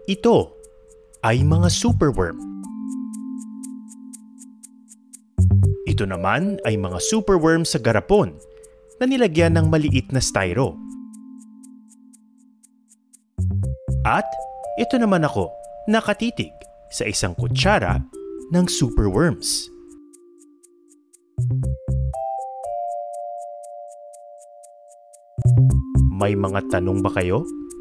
Ito ay mga superworm. Ito naman ay mga superworm sa garapon na nilagyan ng maliit na styro. At ito naman ako, nakatitig sa isang kutsara ng superworms. May mga tanong ba kayo?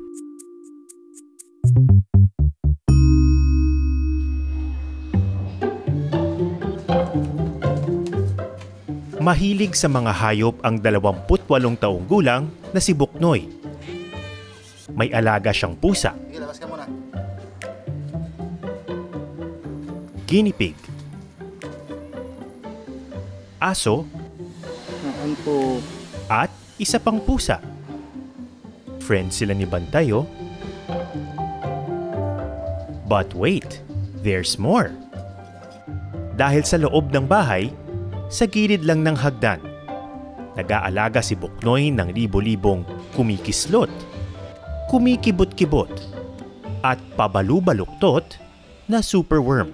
Mahilig sa mga hayop ang 28 taong gulang na si Buknoy. May alaga siyang pusa, guinea pig, aso, at isa pang pusa. Friends sila ni Bantay, oh. But wait, there's more. Dahil sa loob ng bahay, sa gilid lang ng hagdan, nag-aalaga si Buknoy ng libo-libong kumikislot, kumikibot-kibot, at pabalu-baluktot na superworm.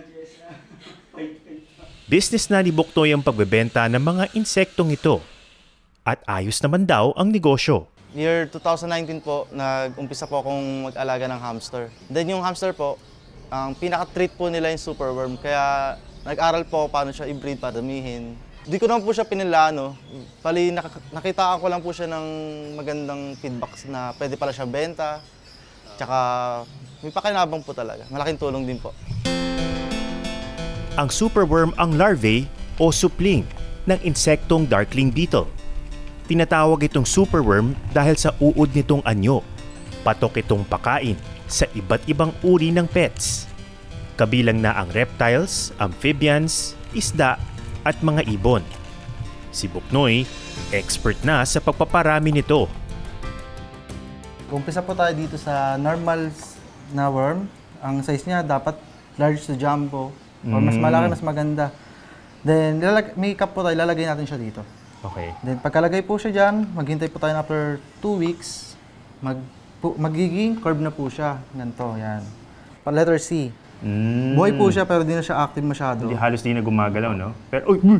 Business na ni Buknoy ang pagbebenta ng mga insektong ito at ayos naman daw ang negosyo. Year 2019 po, nag-umpisa po akong mag-alaga ng hamster. Then yung hamster po, ang pinaka-treat po nila yung superworm. Kaya nag-aral po paano siya i-breed, padamihin. Di ko naman po siya pinilano. Pali nakita ko lang po siya ng magandang feedbacks na pwede pala siya benta. Tsaka may pakinabang po talaga. Malaking tulong din po. Ang superworm ang larvae o supling ng insektong darkling beetle. Tinatawag itong superworm dahil sa uod nitong anyo. Patok itong pakain sa iba't ibang uri ng pets. Kabilang na ang reptiles, amphibians, isda at mga ibon. Si Buknoy, expert na sa pagpaparami nito. Umpisa po tayo dito sa normal na worm. Ang size niya dapat large to jumbo. Or mas malaki, mas maganda. Then, may cup po tayo, lalagay natin siya dito. Okay. Then, pagkalagay po siya dyan, maghintay po tayo after 2 weeks, magiging curve na po siya. Ganito, yan. Letter C. Buhay po siya, pero di na siya active masyado. Hindi, halos di na gumagalaw, no? Pero, uy!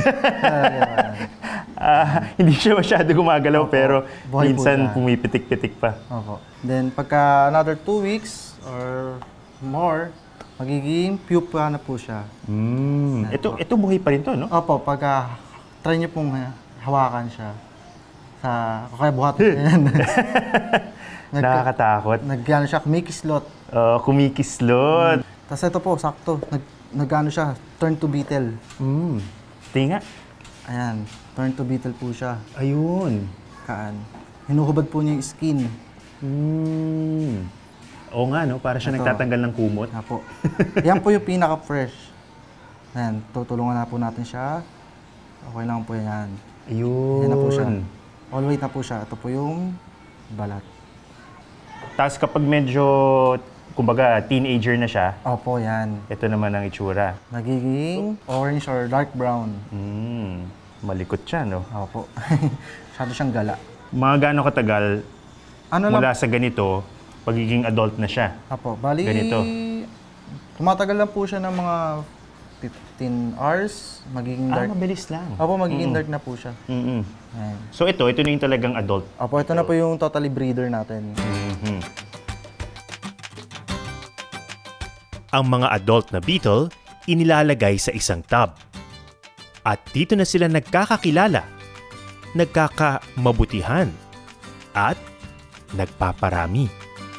Hindi siya masyado gumagalaw, opo, pero minsan pumipitik-pitik pa. Opo. Then, pagka another 2 weeks or more, magiging pupa na po siya. Ito buhay pa rin to, no? Opo, pagka try niyo pong hawakan siya sa kaya buhat yan. Nakakatakot. Nag-ano siya, kumikislot. Kumikislot. Tapos ito po, sakto. Nag-ano siya, turn to beetle. Tinga. Ayan, turn to beetle po siya. Ayun. Hinuhubad po niya yung skin. Oo nga, no? Para siya nagtatanggal ng kumot. Apo. Yan po yung pinaka-fresh. Ayan, tutulungan na po natin siya. Okay lang po yan. Ayun. Yan na po siya. All weight na po siya. Ito po yung balat. Tapos kapag medyo, kumbaga, teenager na siya, opo, yan. Ito naman ang itsura. Nagiging orange or dark brown. Malikot siya, no? Opo. Masyado siyang gala. Mga gaano katagal mula sa ganito, pagiging adult na siya? Opo, bali, ganito. Tumatagal lang po siya ng mga 15 hours, magiging dark. Mabilis lang. Opo, magiging dark na po siya. So ito na yung talagang adult. Opo, ito na po yung totally breeder natin. Ang mga adult na beetle, inilalagay sa isang tub. At dito na sila nagkakakilala, nagkakamabutihan, at nagpaparami.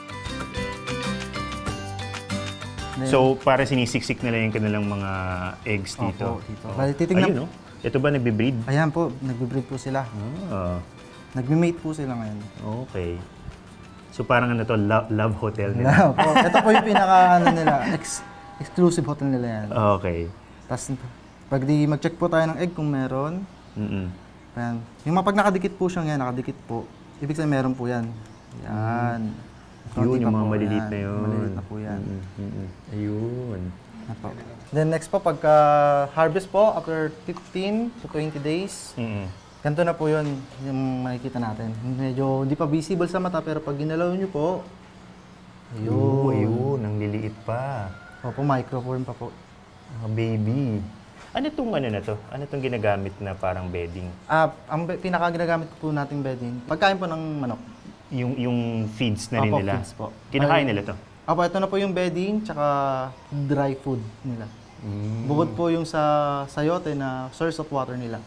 So, para sinisiksik nila yung kanilang mga eggs dito. Opo, dito. Bali, titignan. Ayun, no? Ito ba nagbe-breed? Ayan po, nagbe-breed po sila. Nagme-mate po sila ngayon. Okay. So, parang ano to, love hotel nila? Opo. Ito po yung pinaka, nila, exclusive hotel nila yan. Okay. Tapos, pag mag-check po tayo ng egg kung meron. Ayan. Yung pag nakadikit po siya ngayon, nakadikit po, ibig sabihin meron po yan. Yan. Yun, yung mga maliliit na yun. Maliliit na po yan. Ayun. Then next po, pagka harvest po, after 15 to 20 days, ganito na po yun, yung makikita natin. Medyo hindi pa visible sa mata, pero pag ginalaw nyo po, Oo, ayun, ang liliit pa. Opo, microform pa po. Mga baby. Ano tong ano na to? Ano tong ginagamit na parang bedding? Ang pinaka ginagamit po nating bedding, pagkain po ng manok. Yung feeds na rin Opo, nila? feeds po. Kinakain nila to? Opo, ito na po yung bedding, tsaka dry food nila. Bukod po yung sa sayote na source of water nila.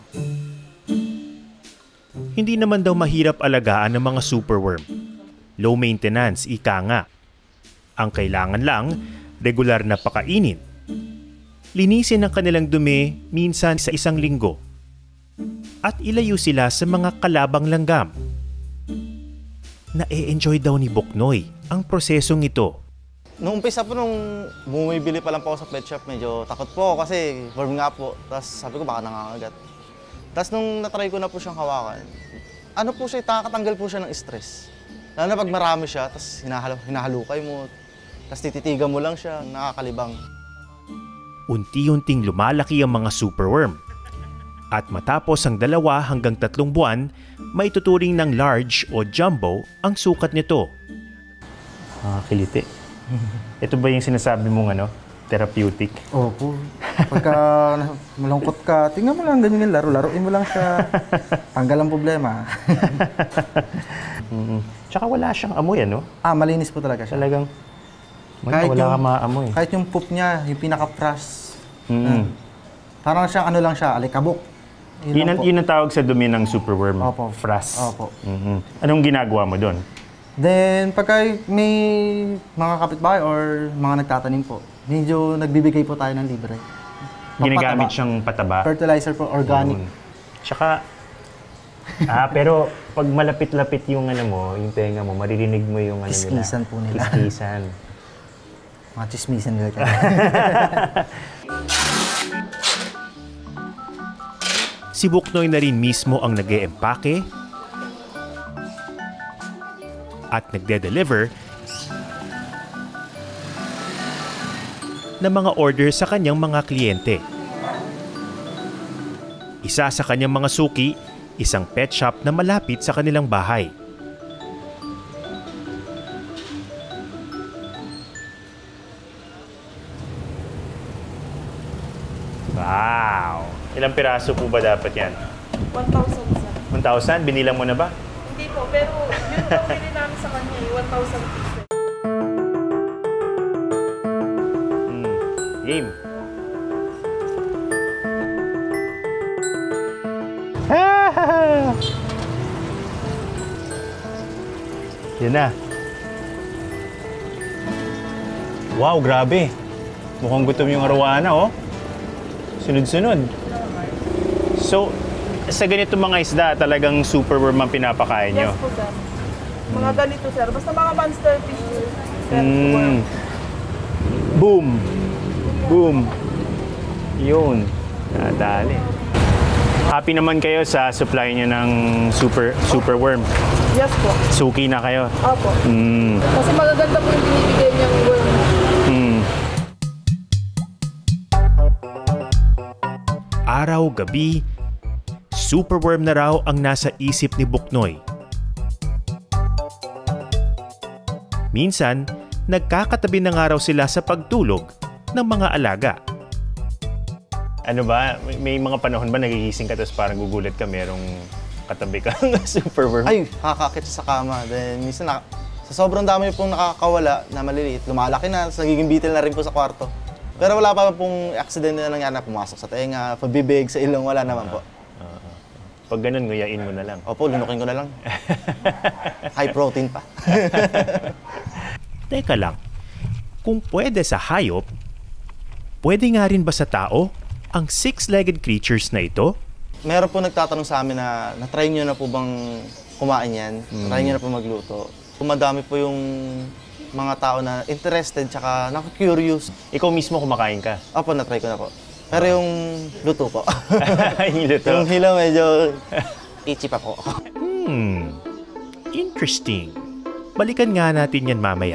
Hindi naman daw mahirap alagaan ng mga superworm. Low maintenance, ika nga. Ang kailangan lang, regular na pakainin. Linisin ang kanilang dumi minsan sa isang linggo. At ilayo sila sa mga kalabang langgam. Na-e-enjoy daw ni Buknoy ang prosesong ito. Nung umpisa po, nung bumibili pa lang po ako sa pet shop, medyo takot po ako kasi worm nga po. Tapos sabi ko baka nangangagat. Tapos nung natry ko na po siyang hawakan, ano po siya, nakakatanggal po siya ng stress. Lalo na pag marami siya, tapos hinahalukay mo, tapos tititigan mo lang siya, nakakalibang. Unti-unting lumalaki ang mga superworm. At matapos ang 2 hanggang 3 buwan, may tuturing ng large o jumbo ang sukat nito. Kiliti. Ito ba yung sinasabi mong therapeutic? Opo. Pagka malungkot ka, tingnan mo lang ganyan yung laro-laruin mo lang siya. Tanggal ang problema. Tsaka wala siyang amoy, Malinis po talaga siya. Talagang wala ka maamoy. Kahit yung poop niya, yung pinaka-fresh. Parang siyang lang siya, alikabok. Yun ang tawag sa dumi ng superworm. Opo. Frass. Opo. Anong ginagawa mo doon? Then, pagka may mga kapitbahay or mga nagtatanim po, medyo nagbibigay po tayo ng libre. Ginagamit siyang pataba? Fertilizer po, organic. Yun. Tsaka, pero pag malapit-lapit yung yung tenga mo, maririnig mo yung Kiskisan po nila. Kiskisan. Mga chismisan nila. Si Buknoy na rin mismo ang nag-e-empake at nagde-deliver ng mga order sa kanyang mga kliyente. Isa sa kanyang mga suki, isang pet shop na malapit sa kanilang bahay. Wow! Ilang piraso po ba dapat yan? 1,000 sir. 1,000? Binilang mo na ba? Hindi po, pero yun ang bili namin sa kanya, 1,000 pieces. Game. Yan na. Wow, grabe. Mukhang gutom yung arwana, oh. Sunod-sunod. So, sa ganito mga isda, talagang superworm ang pinapakain nyo? Yes po sir. Mga ganito sir, basta mga monster fish sir. Boom! Boom! Yun. Nadali. Happy naman kayo sa supply nyo ng superworm. Yes po. Suki na kayo. Opo. Kasi magaganda po yung binibigay niyang worm. Araw-gabi, superworm na raw ang nasa isip ni Buknoy. Minsan, nagkakatabi na nga raw sila sa pagtulog ng mga alaga. Ano ba? May mga panahon ba nagigising ka tapos parang gugulat ka merong katabi kang superworm? Ay, kakakit siya sa kama. Then minsan sa sobrang dami pong nakakawala na maliliit, lumalaki na, nagiging beetle na rin po sa kwarto. Pero wala pa pong accident na nangyari na pumasok sa tenga, pabibig, sa ilong, wala naman po. Pag ganun, nguyain mo na lang. Opo, lunukin ko na lang. High protein pa. Teka lang, kung pwede sa hayop, pwede nga rin ba sa tao ang 6-legged creatures na ito? Meron po nagtatanong sa amin na na-try nyo na po bang kumain yan? Try nyo na po magluto. Madami po yung mga tao na interested tsaka naku-curious. Ikaw mismo kumakain ka? Opo, na-try ko na po. Pero yung luto po. Yung luto? Yung hila medyo itchy pa po. Interesting. Balikan nga natin yan mamaya.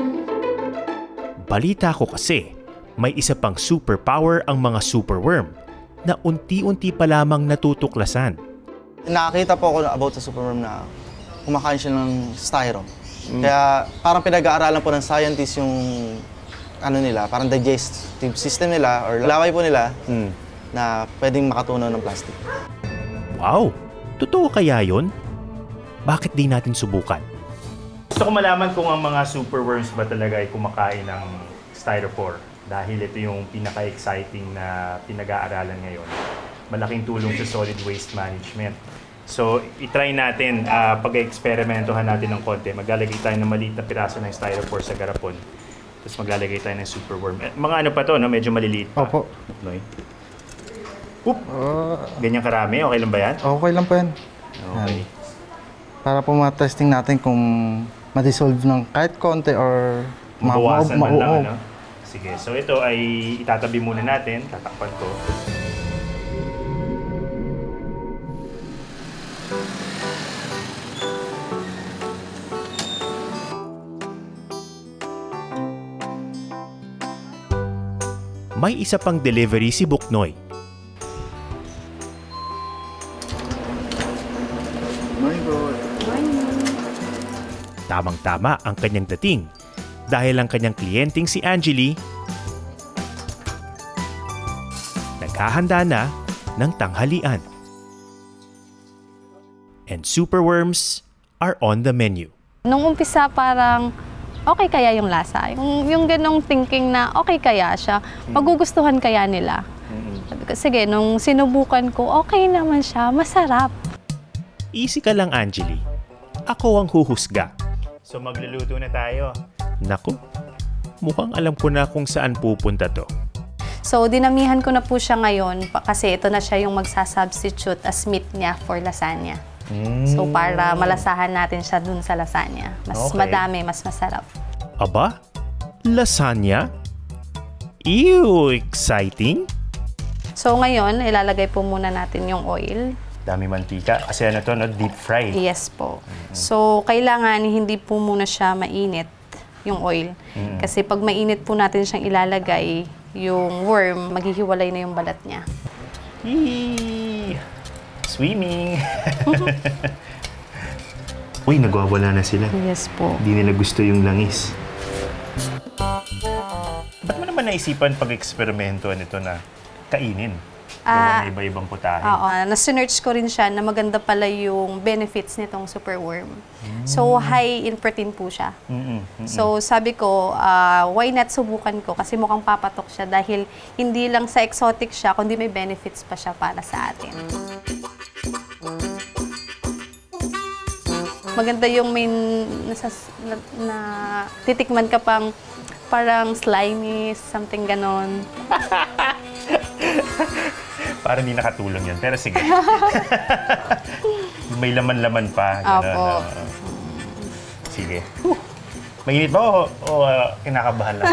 Balita ko kasi, may isa pang superpower ang mga superworm na unti-unti pa lamang natutuklasan. Nakakita po ako about sa superworm na kumakain siya ng styro. Kaya parang pinag-aaralan po ng scientists yung ano nila, parang digestive system nila or laway po nila na pwedeng makatunaw ng plastic. Wow! Totoo kaya yun? Bakit di natin subukan? Gusto ko malaman kung ang mga superworms ba talaga ay kumakain ng styrofoam dahil ito yung pinaka-exciting na pinag-aaralan ngayon. Malaking tulong sa solid waste management. So, itry natin, pag-eksperimentohan natin ng konti. Maglalagay tayo ng maliit na piraso ng styrofoam sa garapon. Tapos maglalagay tayo ng superworm. Mga ano pa to, no? Medyo maliliit pa. Opo. Noy. Oop! Ganyan karami? Okay lang ba yan? Okay lang po yan. Okay. Para po ma-testing natin kung ma-dissolve ng kahit konti or Mabawasan man lang, mauob. ano? Sige, so ito ay itatabi muna natin. Tatakpan ko. May isa pang delivery si Buknoy. Tamang-tama ang kanyang dating dahil ang kanyang kliyenteng si Angeli naghahanda na ng tanghalian. And superworms are on the menu. Nung umpisa parang okay kaya yung lasa? Yung ganong thinking na okay kaya siya? Magugustuhan kaya nila? Sabi ko, sige, nung sinubukan ko, okay naman siya, masarap. Easy ka lang, Angeli. Ako ang huhusga. So magluluto na tayo. Naku, mukhang alam ko na kung saan pupunta to. So, dinamihan ko na po siya ngayon kasi ito na siya yung magsasubstitute as meat niya for lasagna. So, para malasahan natin siya dun sa lasagna. Mas Okay. madami, mas masarap. Aba? Lasagna? Ew, exciting! So, ngayon, ilalagay po muna natin yung oil. Dami mantika. Kasi ano to, no? Deep fry. Yes po. So, kailangan hindi po muna siya mainit yung oil. Kasi pag mainit po natin siyang ilalagay, yung worm, maghihiwalay na yung balat niya. Yee! Swimming! Uy, nagwawala na sila. Yes po. Hindi nila gusto yung langis. Ba't mo naman naisipan pag-eksperimento nito na kainin? Gawa na iba-ibang putahe. Oo, nasinerch ko rin siya na maganda pala yung benefits nitong superworm. So, high in protein po siya. So, sabi ko, why not subukan ko? Kasi mukhang papatok siya dahil hindi lang sa exotic siya, kundi may benefits pa siya para sa atin. Maganda yung may na titikman ka pang parang slimy, something ganon. Parang hindi nakatulong yun. Pero sige. May laman-laman pa. Opo. Sige. Mainit ba o kinakabahan lang?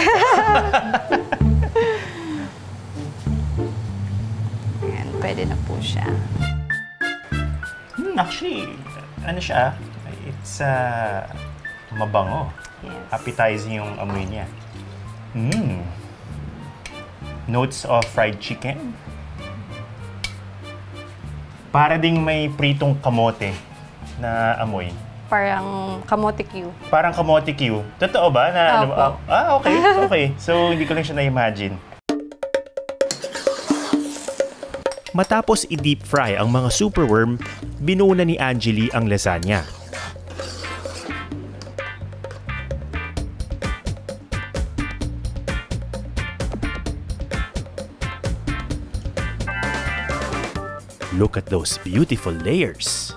Ayan, pwede na po siya. Actually, ano siya? It's mabango. Yes. Appetizing yung amoy niya. Notes of fried chicken. Para ding may pritong kamote na amoy. Parang kamote Q. Parang kamote Q. Totoo ba? Na, Opo. okay. Okay. So, hindi ko lang siya na-imagine. Matapos i-deep fry ang mga superworm, binuna ni Angeli ang lasagna. Look at those beautiful layers.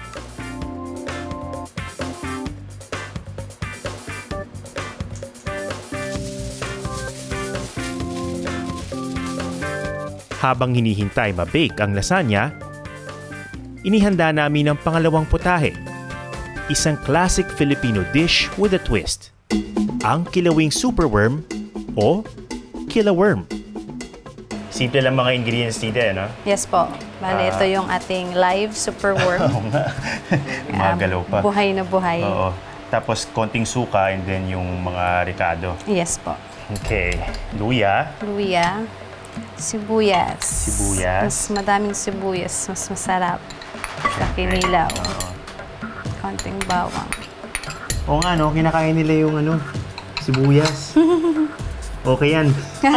Habang hinihintay ma-bake ang lasagna, inihanda namin ang pangalawang putahe. Isang classic Filipino dish with a twist. Ang kilawing superworm o kilaworm. Simple lang mga ingredients dito, no? Yes po. Bale, ito yung ating live superworm. Oo nga. Gumagalaw pa. Buhay na buhay. Oo. Tapos konting suka and then yung mga ricado. Yes po. Okay. Luya. Luya. Sibuyas. Sibuyas. Mas madaming sibuyas. Mas masarap. Sa kinilaw. Konting bawang. Oo nga, no? Kinakain nila yung ano, sibuyas. Okay yan.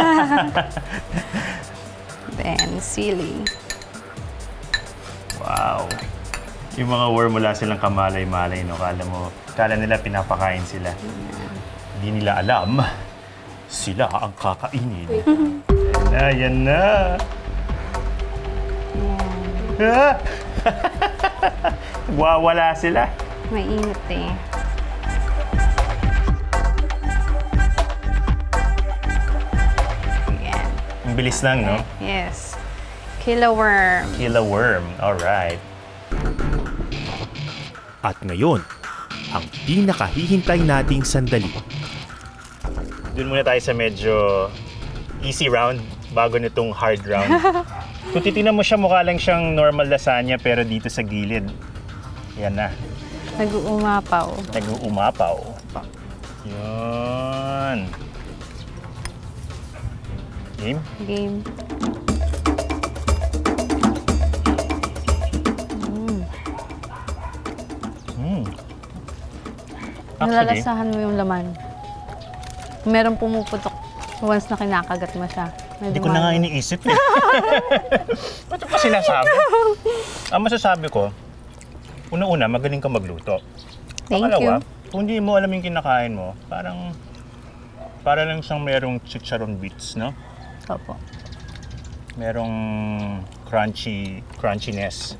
Then, sili. Wow. Yung mga worm, wala silang kamalay-malay, no? Kala nila pinapakain sila. Hindi nila alam, sila ang kakainin. Ayan na. Ah! Wawala sila. Mainit eh. Ayan. Ang bilis lang, no? Yes. Killer worm. Killer worm. Alright. At ngayon, ang pinakahihintay nating sandali. Doon muna tayo sa medyo easy round bago nitong hard round. Kung titignan mo siya, mukha lang siyang normal lasagna pero dito sa gilid. Yan na. Nag-uumapaw. Nag-uumapaw. Yun. Game? Game. Nalalasahan mo yung laman. Merong pumuputok once na kinakagat mo siya. Hindi ko na nga iniisip eh. Ba't ko sinasabi? Ang masasabi ko, una-una, magaling ka magluto. Thank Pangalawa, you. kung hindi mo alam yung kinakain mo, para lang siyang merong chicharon bits, no? Opo. Merong crunchiness.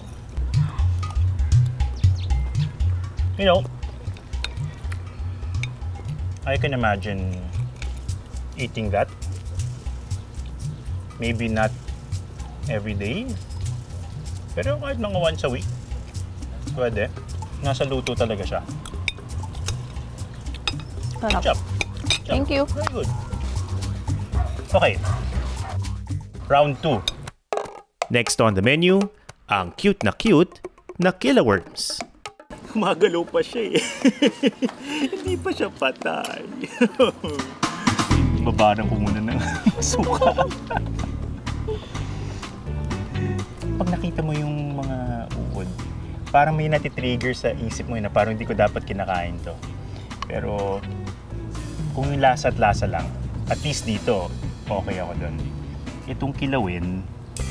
You know, I can imagine eating that. Maybe not every day. Pero kahit mga once a week, pwede. Nasa luto talaga siya. Sarap. Good job. Thank you. Very good. Okay. Round 2. Next on the menu, ang cute na killer worms. Gumagalaw pa siya eh. Hindi pa siya patay. Babarang ko muna ng suka. Pag nakita mo yung mga uod, parang may natitrigger sa isip mo yun na parang hindi ko dapat kinakain to. Pero kung yung lasa at lasa lang, at least dito, okay ako dun. Itong kilawin,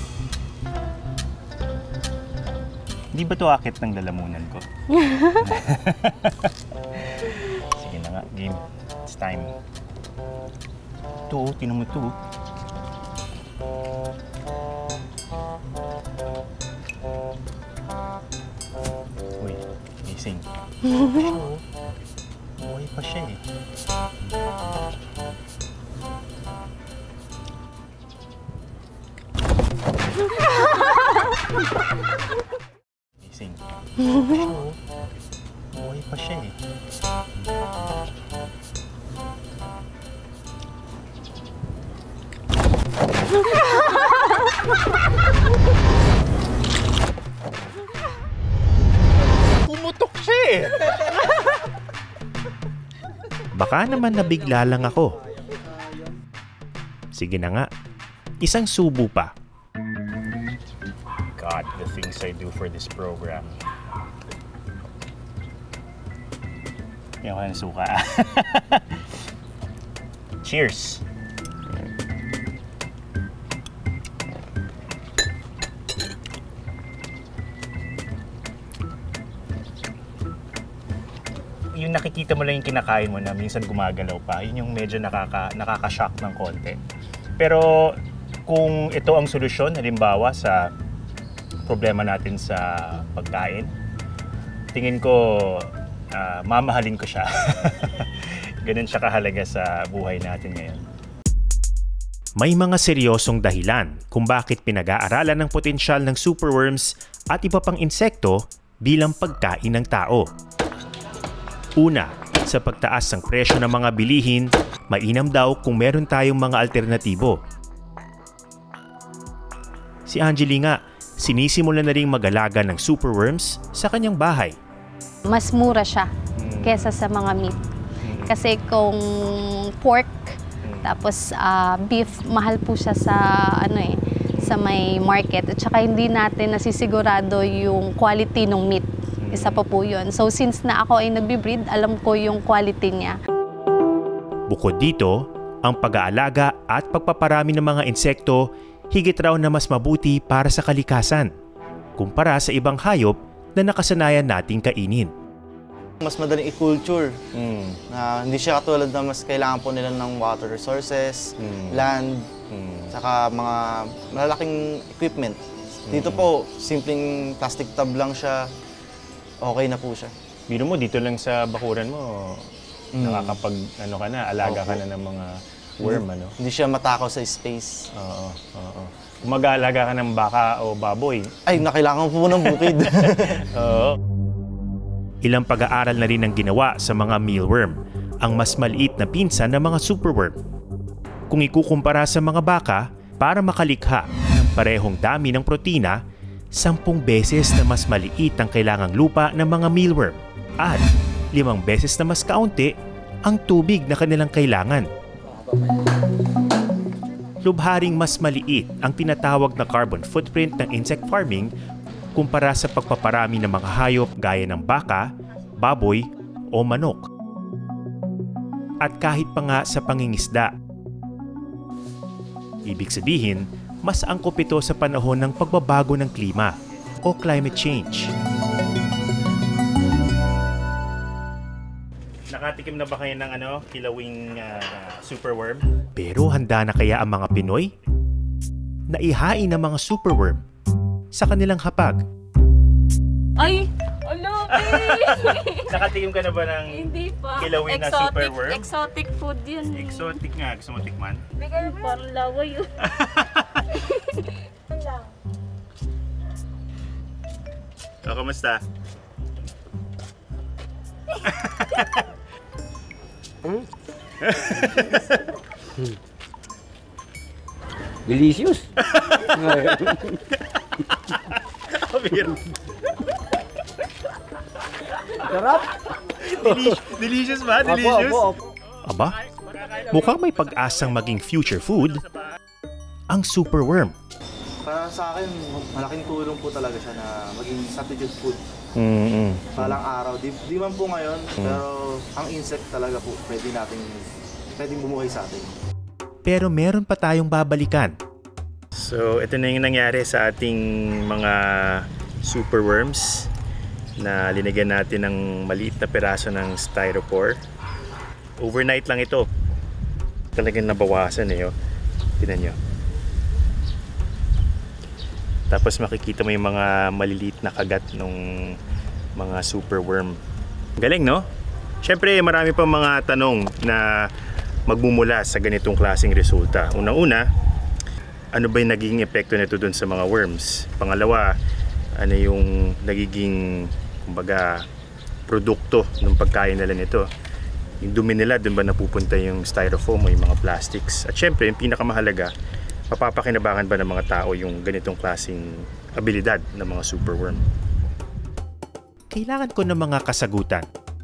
hindi ba to akit ng lalamunan ko? Sige na nga, game. It's time. Ito, tinan mo ito. Uy, gising. Buhay pa siya eh. Gising. Buhay pa siya eh. Pumutok siya eh. Baka naman nabigla lang ako. Sige na nga, isang subo pa. God, the things I do for this program. Yan ko ng suka. Cheers! Yung nakikita mo lang yung kinakain mo na minsan gumagalaw pa, yun yung medyo nakaka-shock ng konti. Pero kung ito ang solusyon, halimbawa sa problema natin sa pagkain, tingin ko mamahalin ko siya. Ganun siya kahalaga sa buhay natin ngayon. May mga seryosong dahilan kung bakit pinag-aaralan ng potensyal ng superworms at iba pang insekto bilang pagkain ng tao. Una, sa pagtaas ng presyo ng mga bilihin, mainam daw kung meron tayong mga alternatibo. Si Angeli nga, sinisimula na ring mag-alaga ng superworms sa kanyang bahay. Mas mura siya kesa sa mga meat. Kasi kung pork, tapos beef, mahal po siya sa sa may market. At saka hindi natin nasisigurado yung quality ng meat. Isa pa po yun. So since na ako ay nagbe-breed, alam ko yung quality niya. Bukod dito, ang pag-aalaga at pagpaparami ng mga insekto higit raw na mas mabuti para sa kalikasan kumpara sa ibang hayop na nakasanayan nating kainin. Mas madaling i-culture. Na hindi siya katulad na mas kailangan po nila ng water resources, land, saka mga malalaking equipment. Dito po, simpleng plastic tub lang siya, okay na po siya. Biro mo, dito lang sa bakuran mo, nakakapag, alaga ka na ng mga worm, Hindi siya matakaw sa space. Oo. Kung mag-aalaga ka ng baka o baboy. Ay, nakailangan po ng bukid. Oo. Ilang pag-aaral na rin ang ginawa sa mga mealworm, ang mas maliit na pinsan ng mga superworm. Kung ikukumpara sa mga baka, para makalikha ng parehong dami ng protina, 10 beses na mas maliit ang kailangang lupa ng mga mealworm at 5 beses na mas kaunti ang tubig na kanilang kailangan. Lubharing mas maliit ang tinatawag na carbon footprint ng insect farming kumpara sa pagpaparami ng mga hayop gaya ng baka, baboy o manok. At kahit pa nga sa pangingisda. Ibig sabihin, mas angkop ito sa panahon ng pagbabago ng klima o climate change. Nakatikim na ba kayo ng kilawing superworm? Pero handa na kaya ang mga Pinoy? Naihain ang mga superworm sa kanilang hapag. Ay! Alo, Nakatikim ka na ba ng hindi pa. kilawin na superworm? Exotic food yun. Exotic nga. Gusto mo tikman? Parang laway yun. O, kamusta? Delicious. Sarap. Delicious ba? Delicious? Aba, mukhang may pag-asang maging future food ang superworm. Para sa akin, malaking tulong po talaga siya na maging substitute food. Palang araw. Di man po ngayon, pero ang insect talaga po pwedeng bumuhay sa atin. Pero meron pa tayong babalikan. So, ito na yung nangyari sa ating mga superworms na linagyan natin ng maliit na piraso ng styrofoam. Overnight lang ito. Talagang nabawasan eh. Tingnan nyo. Tapos makikita mo yung mga maliliit na kagat ng mga superworm. Galing, no? Siyempre, marami pang mga tanong na magmumula sa ganitong klaseng resulta. Unang-una, ano ba yung nagiging epekto nito dun sa mga worms? Pangalawa, ano yung nagiging, kumbaga, produkto ng pagkain nila nito? Yung dumi nila, dun ba napupunta yung styrofoam o yung mga plastics? At syempre, yung pinakamahalaga, mapapakinabangan ba ng mga tao yung ganitong klaseng abilidad ng mga superworm? Kailangan ko ng mga kasagutan.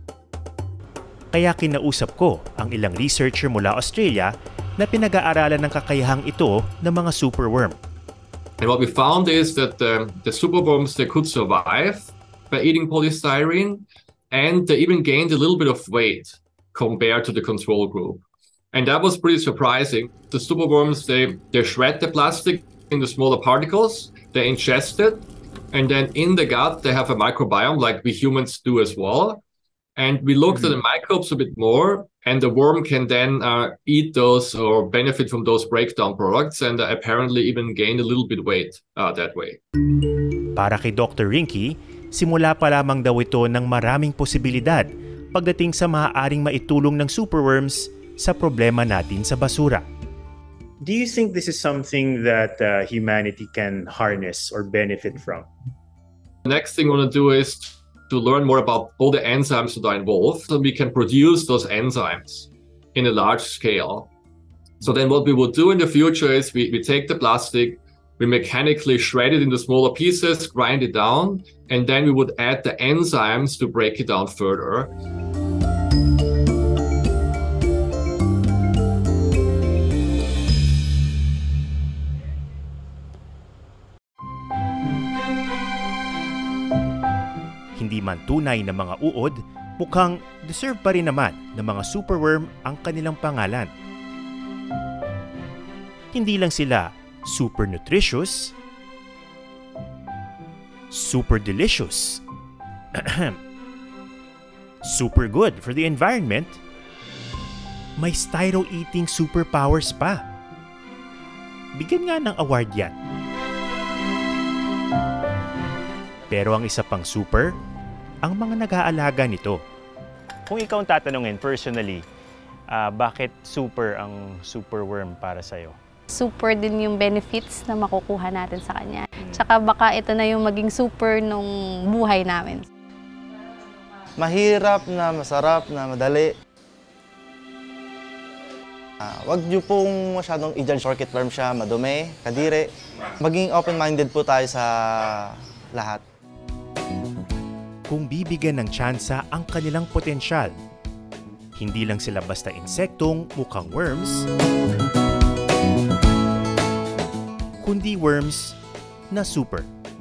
Kaya kinausap ko ang ilang researcher mula Australia na pinag-aaralan ng kakayahang ito ng mga superworm. And what we found is that the superworms, they could survive by eating polystyrene, and they even gained a little bit of weight compared to the control group. And that was pretty surprising. The superworms, they shred the plastic into smaller particles, they ingest it, and then in the gut, they have a microbiome like we humans do as well. And we looked at the microbes a bit more, and the worm can then eat those or benefit from those breakdown products and apparently even gain a little bit weight that way. Para kay Dr. Rinky, simula pa lamang daw ito ng maraming posibilidad pagdating sa maaaring maitulong ng superworms sa problema natin sa basura. Do you think this is something that humanity can harness or benefit from? The next thing we want to do is to learn more about all the enzymes that are involved, so we can produce those enzymes in a large scale. So then what we will do in the future is we take the plastic, we mechanically shred it into smaller pieces, grind it down, and then we would add the enzymes to break it down further. Hindi man tunay na mga uod, mukhang deserve pa rin naman ng mga superworm ang kanilang pangalan. Hindi lang sila super nutritious, super delicious, super good for the environment, may styro-eating superpowers pa. Bigyan nga ng award yan. Pero ang isa pang super, ang mga nag-aalaga nito. Kung ikaw ang tatanungin personally, bakit super ang superworm para sa'yo? Super din yung benefits na makukuha natin sa kanya. Tsaka baka ito na yung maging super nung buhay namin. Mahirap na, masarap na, madali. Wag niyo pong masyadong i-judge orchid farm siya, madumi, kadiri. Maging open-minded po tayo sa lahat. Kung bibigyan ng tsansa ang kanilang potensyal, hindi lang sila basta insektong mukhang worms, kundi worms na super.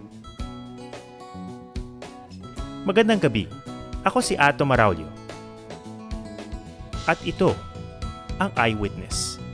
Magandang gabi. Ako si Ato Maraulio. At ito ang Eyewitness.